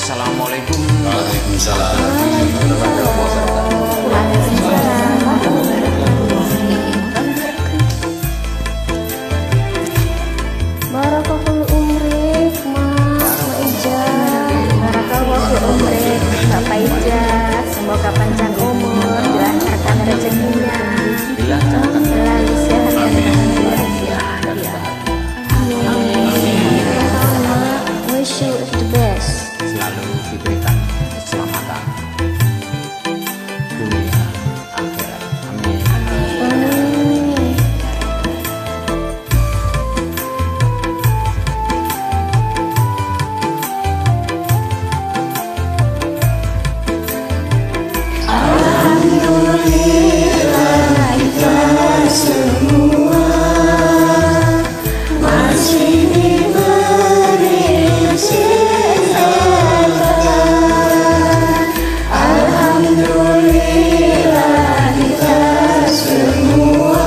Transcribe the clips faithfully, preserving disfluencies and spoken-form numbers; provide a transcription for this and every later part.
Assalamualaikum. Waalaikumsalam. Barakahul umrik Mas Maijah. Barakahul umrik Bapak Ijah. Semoga panjang umur, dilancarkan rezekinya, selalu sehat dan bahagia. Amin. Wish you the best. Selalu diberikan keselamatan dunia akhirat. Amin. Amin. Alhamdulillah kita semua masih diberi kesehatan. Alhamdulillah kita semua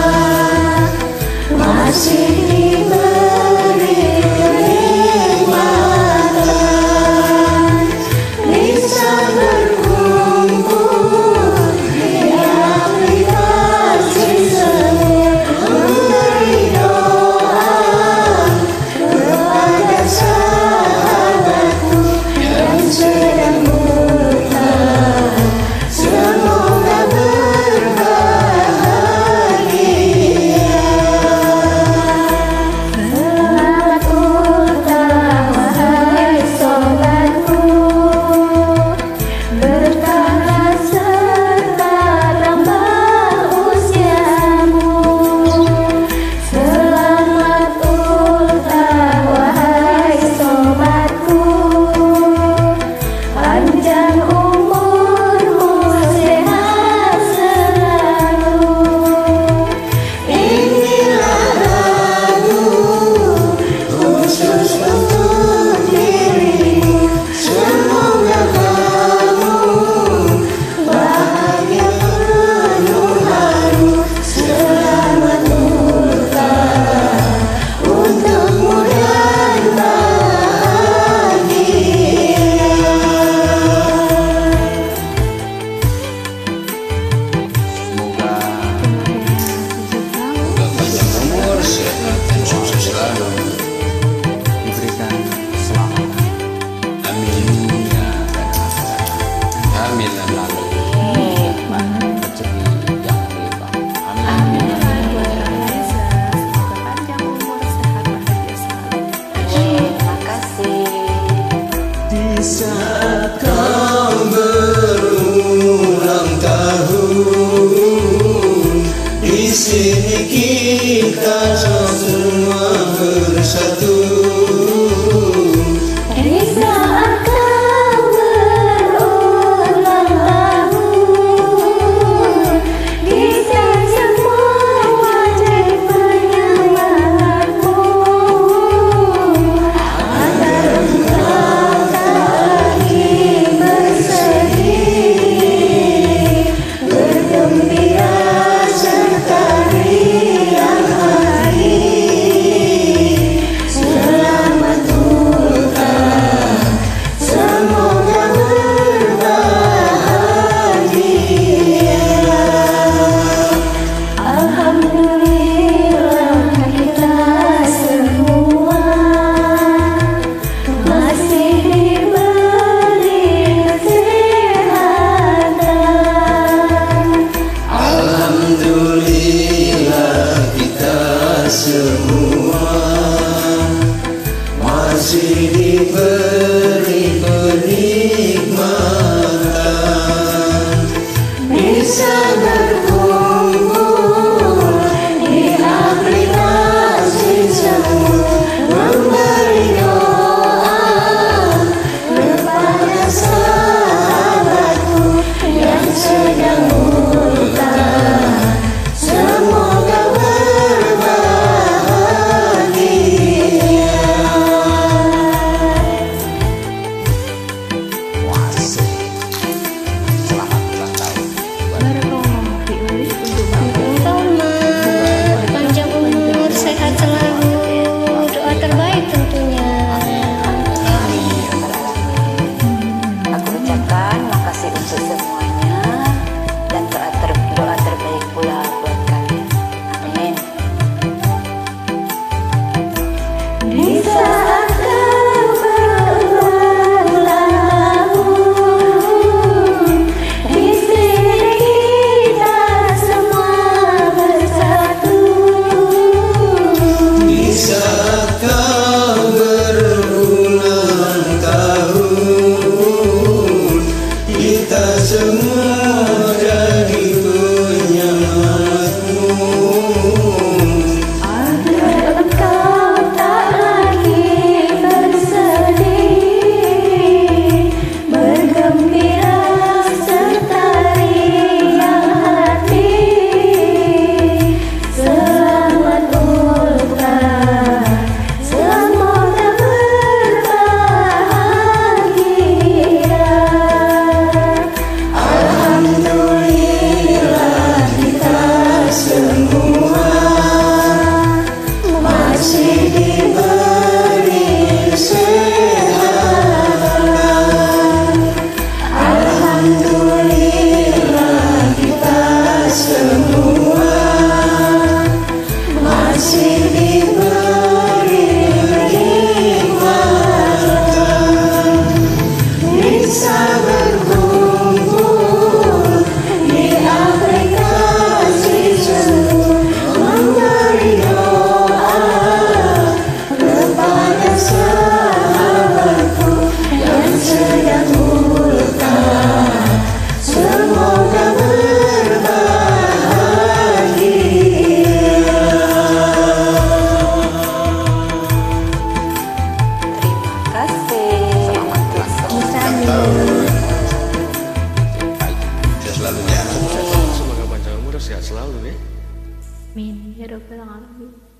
masih diberi kenikmatan, bisa berkumpul di aplikasi semua, memberi doa kepada sahabatku yang sedang buta, semoga berbahagia. Selamat ulang wahai sobatku, berkah serta tambah usiamu. Selamat ulang wahai sobatku, panjang umurmu, sehat selalu. Inilah lagu khusus untuk dirimu, semoga kamu bahagia penuh haru. Selamat ulang untukmu dan bahagia. Semoga Semoga panjang umur, sehat dan sukses selalu. diberikan keselamatan Amin. dunia dan akhirat. Amin. Lalu rezeki yang berlimpah. Amin. Semoga panjang umur, sehat, bahagia selalu. Terima kasih. Di saat kau berulang tahun, di sini kita semua bersatu. Di saat kau berulang tahun, kita semua wajib menyemangatmu agar engkau tak lagi bersedih, bergembira serta riang hati. Selamat ulang, semoga berbahagia. Alhamdulillah kita semua masih diberi kesehatan. Alhamdulillah kita semua masih diberi kenikmatan, bisa berkumpul di aplikasi semua, memberi doa kepada sahabatku yang sedang buta, semoga berbahagia. Wasik. Selamat ulang tahun buat Amin ya rabbal alamin.